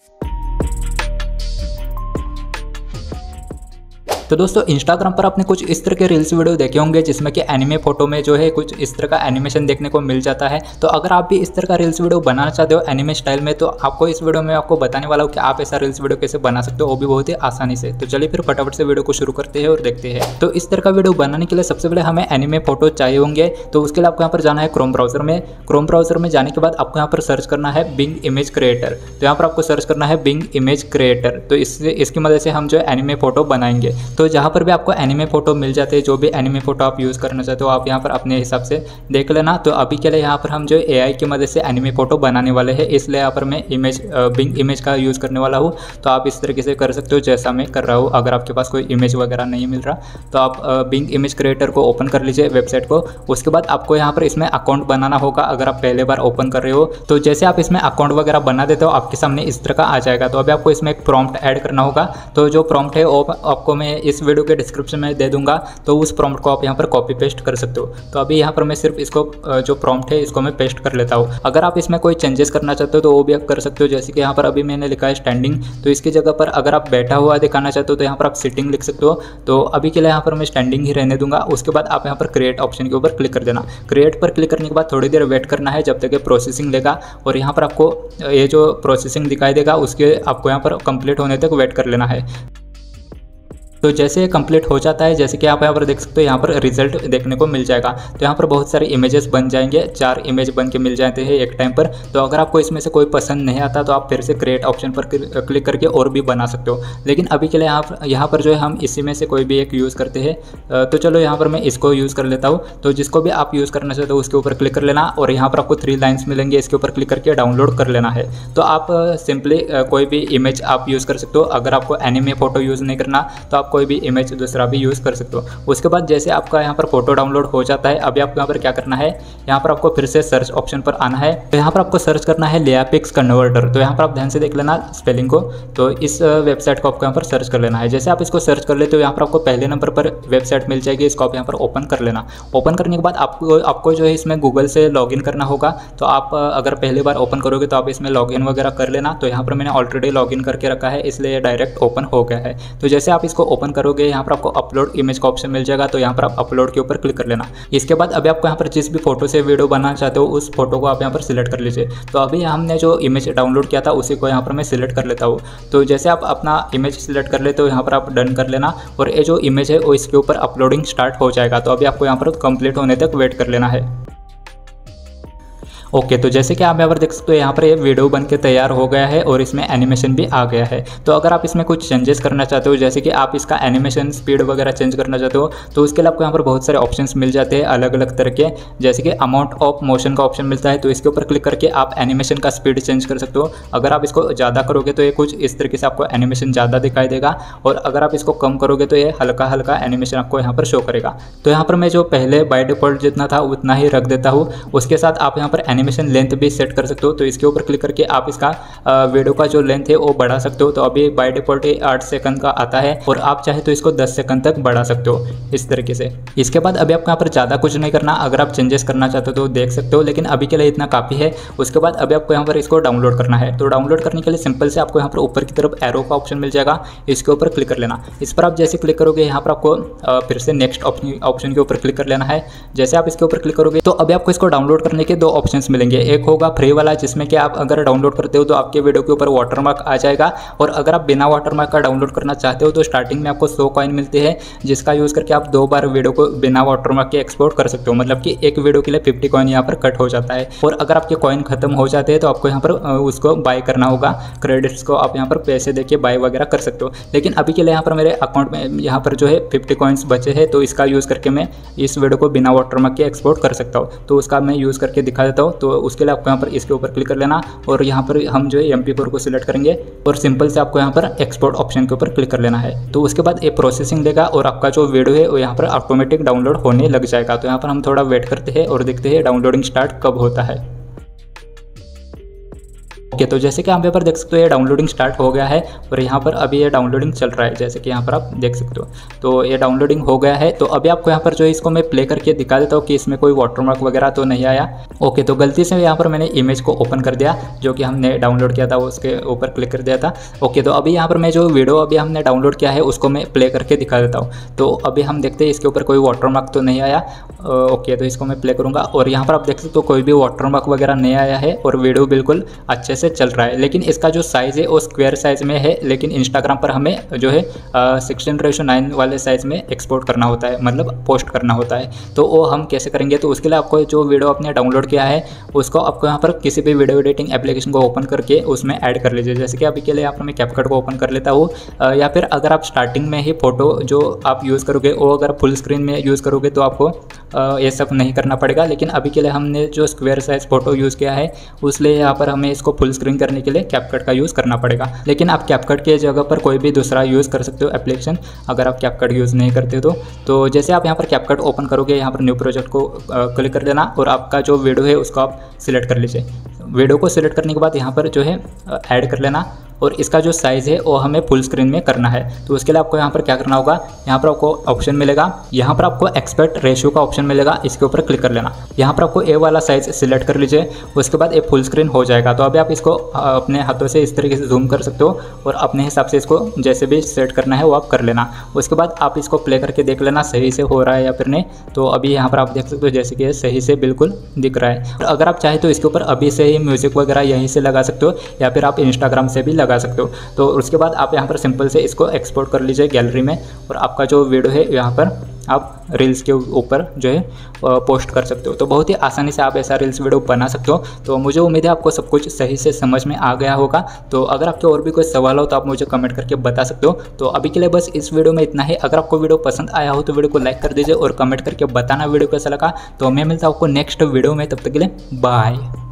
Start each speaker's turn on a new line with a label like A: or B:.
A: तो दोस्तों इंस्टाग्राम पर आपने कुछ इस तरह के रील्स वीडियो देखे होंगे जिसमें कि एनिमे फोटो में जो है कुछ इस तरह का एनिमेशन देखने को मिल जाता है। तो अगर आप भी इस तरह का रील्स वीडियो बनाना चाहते हो एनिमे स्टाइल में, तो आपको इस वीडियो में आपको बताने वाला हूँ कि आप ऐसा रील्स वीडियो कैसे बना सकते हो, वो भी बहुत ही आसानी से। तो चलिए फिर फटाफट से वीडियो को शुरू करते हैं और देखते हैं। तो इस तरह का वीडियो बनाने के लिए सबसे पहले हमें एनिमे फोटो चाहिए होंगे। तो उसके लिए आपको यहाँ पर जाना है क्रोम ब्राउजर में। क्रोम ब्राउजर में जाने के बाद आपको यहाँ पर सर्च करना है बिंग इमेज क्रिएटर। तो यहाँ पर आपको सर्च करना है बिंग इमेज क्रिएटर। तो इसकी मदद से हम जो एनिमे फोटो बनाएंगे। तो जहाँ पर भी आपको एनिमे फोटो मिल जाते हैं, जो भी एनिमे फोटो आप यूज़ करना चाहते हो आप यहाँ पर अपने हिसाब से देख लेना। तो अभी के लिए यहाँ पर हम जो एआई की मदद से एनिमे फोटो बनाने वाले हैं, इसलिए यहाँ पर मैं बिंग इमेज का यूज़ करने वाला हूँ। तो आप इस तरीके से कर सकते हो जैसा मैं कर रहा हूँ। अगर आपके पास कोई इमेज वगैरह नहीं मिल रहा तो आप बिंग इमेज क्रिएटर को ओपन कर लीजिए वेबसाइट को। उसके बाद आपको यहाँ पर इसमें अकाउंट बनाना होगा। अगर आप पहले बार ओपन कर रहे हो तो जैसे आप इसमें अकाउंट वगैरह बना देते हो आपके सामने इस तरह का आ जाएगा। तो अभी आपको इसमें एक प्रॉम्प्ट ऐड करना होगा। तो जो प्रॉम्प्ट है वो आपको मैं इस वीडियो के डिस्क्रिप्शन में दे दूंगा। तो उस प्रॉम्प्ट को आप यहाँ पर कॉपी पेस्ट कर सकते हो। तो अभी यहाँ पर मैं सिर्फ इसको जो प्रॉम्प्ट है इसको मैं पेस्ट कर लेता हूँ। अगर आप इसमें कोई चेंजेस करना चाहते हो तो वो भी आप कर सकते हो। जैसे कि यहाँ पर अभी मैंने लिखा है स्टैंडिंग, तो इसकी जगह पर अगर आप बैठा हुआ दिखाना चाहते हो तो यहाँ पर आप सिटिंग लिख सकते हो। तो अभी के लिए यहाँ पर मैं स्टैंडिंग ही रहने दूंगा। उसके बाद आप यहाँ पर क्रिएट ऑप्शन के ऊपर क्लिक कर देना। क्रिएट पर क्लिक करने के बाद थोड़ी देर वेट करना है जब तक ये प्रोसेसिंग लेगा। और यहाँ पर आपको ये जो प्रोसेसिंग दिखाई देगा उसके आपको यहाँ पर कंप्लीट होने तक वेट कर लेना है। तो जैसे ये कंप्लीट हो जाता है, जैसे कि आप यहाँ पर देख सकते हो, यहाँ पर रिजल्ट देखने को मिल जाएगा। तो यहाँ पर बहुत सारे इमेजेस बन जाएंगे, 4 इमेज बन के मिल जाते हैं एक टाइम पर। तो अगर आपको इसमें से कोई पसंद नहीं आता तो आप फिर से क्रिएट ऑप्शन पर क्लिक करके और भी बना सकते हो। लेकिन अभी के लिए यहाँ पर जो है हम इसी में से कोई भी एक यूज़ करते हैं। तो चलो यहाँ पर मैं इसको यूज़ कर लेता हूँ। तो जिसको भी आप यूज़ करना चाहते हो उसके ऊपर क्लिक कर लेना और यहाँ पर आपको 3 लाइन्स मिलेंगे, इसके ऊपर क्लिक करके डाउनलोड कर लेना है। तो आप सिंपली कोई भी इमेज आप यूज़ कर सकते हो। अगर आपको एनिमे फोटो यूज़ नहीं करना तो आप कोई भी इमेज दूसरा भी यूज़ कर सकते हो। उसके बाद जैसे आपका यहाँ पर फोटो डाउनलोड हो जाता है, अभी आपको यहाँ पर क्या करना है, यहाँ पर आपको फिर से सर्च ऑप्शन पर आना है। तो यहाँ पर आपको सर्च करना है लियापिक्स कन्वर्टर। तो यहाँ पर आप ध्यान से देख लेना स्पेलिंग को। तो इस वेबसाइट को आपको यहाँ पर सर्च कर लेना है। जैसे आप इसको सर्च कर लेते हो यहाँ पर आपको पहले नंबर पर वेबसाइट मिल जाएगी। इसको आप यहाँ पर ओपन कर लेना। ओपन करने के बाद आपको जो है इसमें गूगल से लॉगिन करना होगा। तो आप अगर पहली बार ओपन करोगे तो आप इसमें लॉगिन वगैरह कर लेना। तो यहाँ पर मैंने ऑलरेडी लॉगिन करके रखा है, इसलिए डायरेक्ट ओपन हो गया है। तो जैसे आप इसको ओपन करोगे यहाँ पर आपको अपलोड इमेज का ऑप्शन मिल जाएगा। तो यहाँ पर आप अपलोड के ऊपर क्लिक कर लेना। इसके बाद अभी आपको यहाँ पर जिस भी फोटो से वीडियो बनाना चाहते हो उस फोटो को आप यहाँ पर सिलेक्ट कर लीजिए। तो अभी हमने जो इमेज डाउनलोड किया था उसी को यहाँ पर मैं सिलेक्ट कर लेता हूँ। तो जैसे आप अपना इमेज सिलेक्ट कर लेते हो यहाँ पर आप डन कर लेना और ये जो इमेज है वो इसके ऊपर अपलोडिंग स्टार्ट हो जाएगा। तो अभी आपको यहाँ पर कंप्लीट होने तक वेट कर लेना है। ओके, तो जैसे कि आप यहाँ पर देख सकते हो यहाँ पर ये वीडियो बन के तैयार हो गया है और इसमें एनिमेशन भी आ गया है। तो अगर आप इसमें कुछ चेंजेस करना चाहते हो, जैसे कि आप इसका एनिमेशन स्पीड वगैरह चेंज करना चाहते हो, तो उसके लिए आपको यहाँ पर बहुत सारे ऑप्शंस मिल जाते हैं अलग अलग तरह के। जैसे कि अमाउंट ऑफ मोशन का ऑप्शन मिलता है। तो इसके ऊपर क्लिक करके आप एनिमेशन का स्पीड चेंज कर सकते हो। अगर आप इसको ज़्यादा करोगे तो ये कुछ इस तरीके से आपको एनिमेशन ज़्यादा दिखाई देगा और अगर आप इसको कम करोगे तो ये हल्का हल्का एनिमेशन आपको यहाँ पर शो करेगा। तो यहाँ पर मैं जो पहले बाय डिफॉल्ट जितना था उतना ही रख देता हूँ। उसके साथ आप यहाँ पर एनिमेशन लेंथ भी सेट कर सकते हो। तो इसके ऊपर क्लिक करके आप इसका वीडियो का जो लेंथ है वो बढ़ा सकते हो। तो अभी बाय डिफॉल्ट 8 सेकंड का आता है और आप चाहे तो इसको 10 सेकंड तक बढ़ा सकते हो इस तरीके से। इसके बाद अभी आपको यहाँ पर ज़्यादा कुछ नहीं करना। अगर आप चेंजेस करना चाहते हो तो देख सकते हो, लेकिन अभी के लिए इतना काफ़ी है। उसके बाद अभी आपको यहाँ पर इसको डाउनलोड करना है। तो डाउनलोड करने के लिए सिंपल से आपको यहाँ पर ऊपर की तरफ एरो का ऑप्शन मिल जाएगा, इसके ऊपर क्लिक कर लेना। इस पर आप जैसे क्लिक करोगे यहाँ पर आपको फिर से नेक्स्ट ऑप्शन के ऊपर क्लिक कर लेना है। जैसे आप इसके ऊपर क्लिक करोगे तो अभी आपको इसको डाउनलोड करने के 2 ऑप्शन मिलेंगे। एक होगा फ्री वाला जिसमें कि आप अगर डाउनलोड करते हो तो आपके वीडियो के ऊपर वाटरमार्क आ जाएगा। और अगर आप बिना वाटरमार्क का डाउनलोड करना चाहते हो तो स्टार्टिंग में आपको 100 कॉइन मिलते हैं, जिसका यूज़ करके आप 2 बार वीडियो को बिना वाटरमार्क के एक्सपोर्ट कर सकते हो। मतलब कि एक वीडियो के लिए 50 कॉइन यहाँ पर कट हो जाता है। और अगर आपके कॉइन खत्म हो जाते हैं तो आपको यहाँ पर उसको बाय करना होगा। क्रेडिट्स को आप यहाँ पर पैसे देके बाय वगैरह कर सकते हो। लेकिन अभी के लिए यहाँ पर मेरे अकाउंट में यहाँ पर जो है 50 कॉइन्स बचे हैं, तो इसका यूज़ करके मैं इस वीडियो को बिना वाटरमार्क के एक्सपोर्ट कर सकता हूँ। तो उसका मैं यूज़ करके दिखा देता हूँ। तो उसके लिए आपको यहाँ पर इसके ऊपर क्लिक कर लेना और यहाँ पर हम जो है MP4 को सिलेक्ट करेंगे और सिंपल से आपको यहाँ पर एक्सपोर्ट ऑप्शन के ऊपर क्लिक कर लेना है। तो उसके बाद ये प्रोसेसिंग देगा और आपका जो वीडियो है वो यहाँ पर ऑटोमेटिक डाउनलोड होने लग जाएगा। तो यहाँ पर हम थोड़ा वेट करते हैं और देखते हैं डाउनलोडिंग स्टार्ट कब होता है। ओके, तो जैसे कि आप यहाँ पर देख सकते हो ये डाउनलोडिंग स्टार्ट हो गया है और यहाँ पर अभी ये डाउनलोडिंग चल रहा है, जैसे कि यहाँ पर आप देख सकते हो। तो ये डाउनलोडिंग हो गया है। तो अभी आपको यहाँ पर जो है इसको मैं प्ले करके दिखा देता हूँ कि इसमें कोई वाटरमार्क वगैरह तो नहीं आया। ओके, तो गलती से यहाँ पर मैंने इमेज को ओपन कर दिया जो कि हमने डाउनलोड किया था, उसके ऊपर क्लिक कर दिया था। ओके, तो अभी यहाँ पर मैं जो वीडियो अभी हमने डाउनलोड किया है उसको मैं प्ले करके दिखा देता हूँ। तो अभी हम देखते हैं इसके ऊपर कोई वाटरमार्क तो नहीं आया। ओके, तो इसको मैं प्ले करूँगा और यहाँ पर आप देख सकते हो कोई भी वाटरमार्क वगैरह नहीं आया है और वीडियो बिल्कुल अच्छे से चल रहा है। लेकिन इसका जो साइज़ है वो स्क्वायर साइज़ में है, लेकिन इंस्टाग्राम पर हमें जो है 16:9 वाले साइज़ में एक्सपोर्ट करना होता है, मतलब पोस्ट करना होता है। तो वो हम कैसे करेंगे, तो उसके लिए आपको जो वीडियो आपने डाउनलोड किया है उसको आपको यहाँ पर किसी भी वीडियो एडिटिंग एप्लीकेशन को ओपन करके उसमें ऐड कर लीजिए। जैसे कि अभी के लिए यहाँ पर मैं कैपकट को ओपन कर लेता हूँ, या फिर अगर आप स्टार्टिंग में ही फ़ोटो जो आप यूज़ करोगे वो अगर फुल स्क्रीन में यूज़ करोगे तो आपको ये सब नहीं करना पड़ेगा। लेकिन अभी के लिए हमने जो स्क्वायर साइज़ फ़ोटो यूज़ किया है उसलिए यहाँ पर हमें इसको फुल स्क्रीन करने के लिए कैपकट का यूज़ करना पड़ेगा। लेकिन आप कैपकट के जगह पर कोई भी दूसरा यूज़ कर सकते हो एप्लीकेशन, अगर आप कैपकट यूज़ नहीं करते तो जैसे आप यहाँ पर कैपकट ओपन करोगे, यहाँ पर न्यू प्रोजेक्ट को क्लिक कर देना और आपका जो वीडियो है उसको आप सिलेक्ट कर लीजिए। वीडियो को सिलेक्ट करने के बाद यहाँ पर जो है ऐड कर लेना और इसका जो साइज़ है वो हमें फुल स्क्रीन में करना है। तो उसके लिए आपको यहाँ पर क्या करना होगा, यहाँ पर आपको ऑप्शन मिलेगा, यहाँ पर आपको एक्सपेक्ट रेशियो का ऑप्शन मिलेगा, इसके ऊपर क्लिक कर लेना। यहाँ पर आपको ए वाला साइज़ सिलेक्ट कर लीजिए, उसके बाद ये फुल स्क्रीन हो जाएगा। तो अभी आप इसको अपने हाथों से इस तरीके से जूम कर सकते हो और अपने हिसाब से इसको जैसे भी सेट करना है वो आप कर लेना। उसके बाद आप इसको प्ले करके देख लेना सही से हो रहा है या फिर नहीं। तो अभी यहाँ पर आप देख सकते हो जैसे कि सही से बिल्कुल दिख रहा है। और अगर आप चाहे तो इसके ऊपर अभी से ही म्यूज़िक वगैरह यहीं से लगा सकते हो या फिर आप इंस्टाग्राम से भी लगा सकते हो। तो उसके बाद आप यहाँ पर सिंपल से इसको एक्सपोर्ट कर लीजिए गैलरी में और आपका जो वीडियो है यहाँ पर आप रील्स के ऊपर जो है पोस्ट कर सकते हो। तो बहुत ही आसानी से आप ऐसा रील्स वीडियो बना सकते हो। तो मुझे उम्मीद है आपको सब कुछ सही से समझ में आ गया होगा। तो अगर आपके और भी कोई सवाल हो तो आप मुझे कमेंट करके बता सकते हो। तो अभी के लिए बस इस वीडियो में इतना ही। अगर आपको वीडियो पसंद आया हो तो वीडियो को लाइक कर दीजिए और कमेंट करके बताना वीडियो कैसा लगा। तो मैं मिलता हूँ आपको नेक्स्ट वीडियो में, तब तक के लिए बाय।